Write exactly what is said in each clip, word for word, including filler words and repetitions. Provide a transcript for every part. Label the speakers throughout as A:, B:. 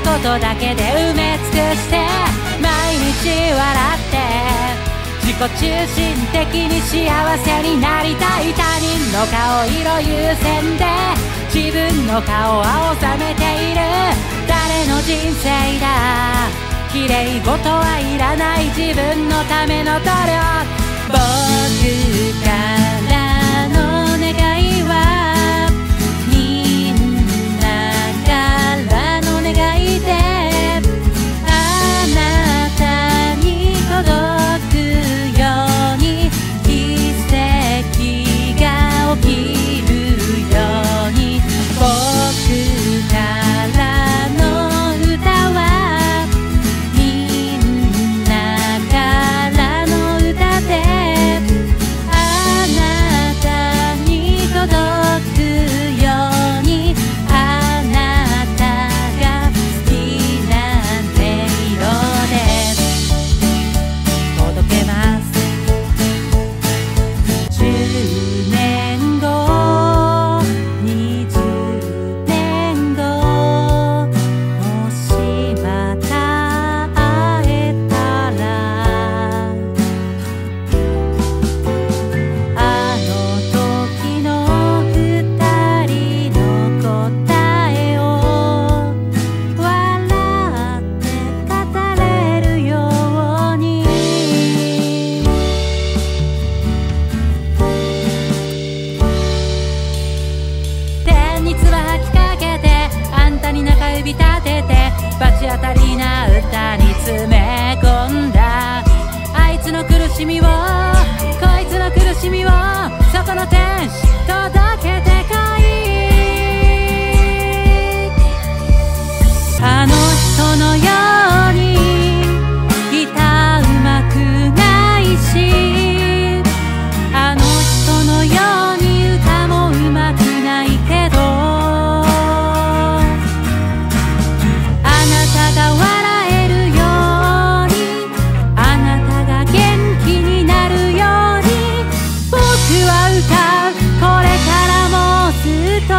A: ことだけで埋め尽くして毎日笑って自己中心的に幸せになりたい。他人の顔色優先で自分の顔は収めている。誰の人生だ綺麗事はいらない自分のための努力。僕からの願いはみんなからの願いであなたに届くように奇跡が起きるように。僕からの歌はみんなからの歌であなたに届くように。あなたが好きな音色で届けます。じゅうねんごにじゅうねんごもしまた会えたらあの時の二人の答えを笑って語れるように。天に唾吐きかけてあんたに中指立てて罰当たりな歌に詰め込んだ。あいつの苦しみをこいつの苦しみをそこの天使届けてこい。あの人のようにギターうまくないしあの人のように歌もうまくないけどあなたが笑えるようにあなたが元気になるように僕は歌うこれからもずっと。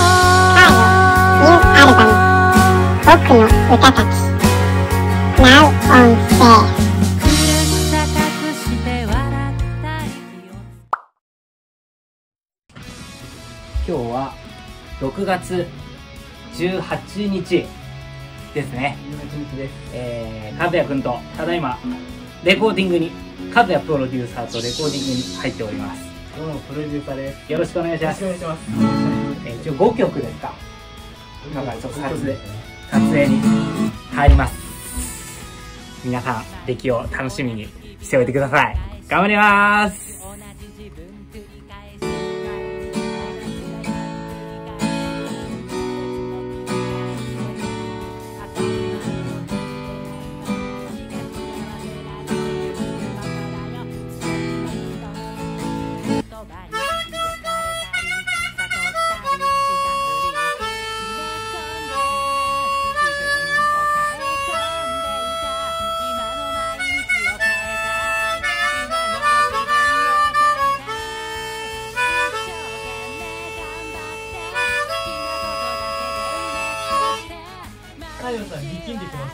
B: ニューアルバム僕の歌たち Now on sale。
A: 苦しさ隠して笑った息を
C: 今日はろくがつじゅうはちにちですね。
D: じゅうはちにちです。
C: えー、和也くんとただいまレコーディングに和也プロデューサーとレコーディングに入っております。
D: どうもプロデューサーです。
C: よろしくお願いします。
D: よろしくお願いします。
C: えー、一応ごきょくですか。今からちょっと撮影撮影に入ります。皆さん出来を楽しみにしておいてください。頑張ります。
D: 太陽さん力んできました。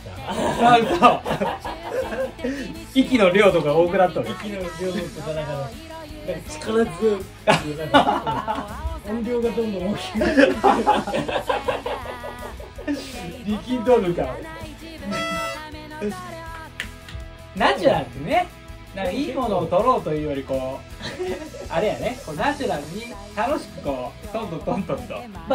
C: なんか息の量とか多くなったの。
D: 息の量とかなんかなんか力強いなんか音量がどんどん大きくなって
C: 力んどるか。ナチュラルってね、なんかいいものを取ろうというよりこうあれやね、こうナチュラルに楽しくこうトントントントンと。僕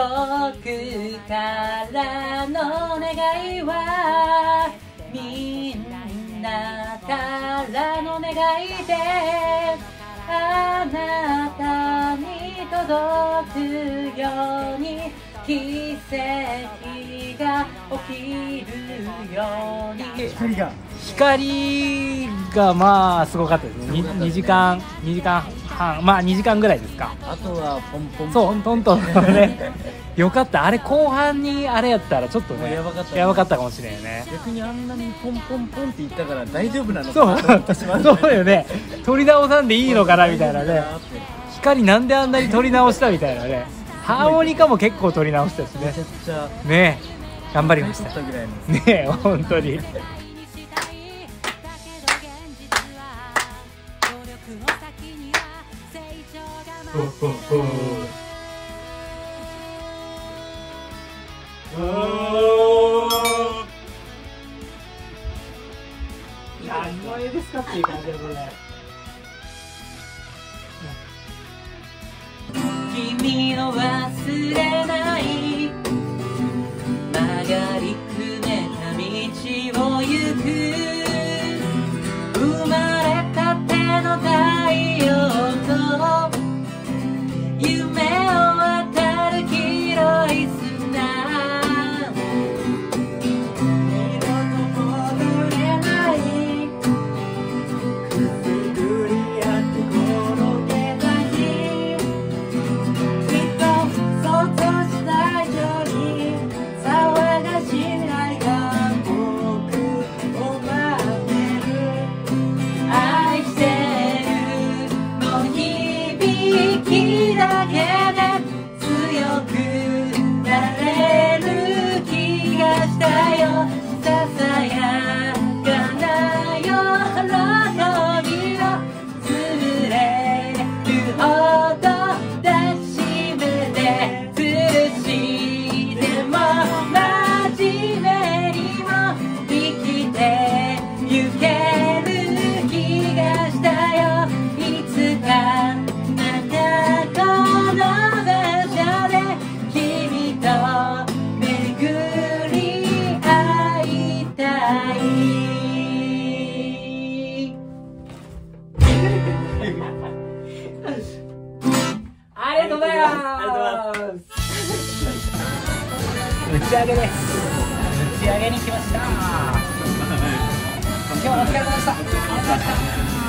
C: からの願いはみんなからの願いであなたに届くように奇跡が起きるように。
D: 光が
C: 光がまあすごかったですね。にじかんにじかんはん、まあにじかんぐらいですか。
D: あとはポンポン
C: そうトントンのねよかった。あれ後半にあれやったらちょっとね
D: やばかった
C: やばかったかもしれんよね。
D: 逆にあんなにポンポンポンって言ったから大丈夫なの
C: そう
D: かなと思ってしまう。
C: そうよね。取り直さんでいいのかなみたいなね。光なんであんなに取り直したみたいなね。ハーモニカも結構取り直したしね
D: めちゃくちゃ
C: ね。
E: 頑張りました
D: ちょっとぐらいの
E: ねえ本当に
D: 何の絵ですかっていう感じだこれ。
C: 君の忘れない曲がりくねった道を行く生まれたての太陽と夢を渡る黄色い砂二度と戻れないくすぐり合って転げた日きっと想像した以上に騒がしい未来が僕を待ってる愛してるの響きだけで強くなれる気がしたよささやかな喜びを潰れるほど抱きしめて苦しいでも真面目にも生きてゆける気がしたよいつかまたこの場所で君と巡り会いたいありがとうございます
E: 打ち上げです打ち上げに来ました今日もお疲れ様でしたありがとうございました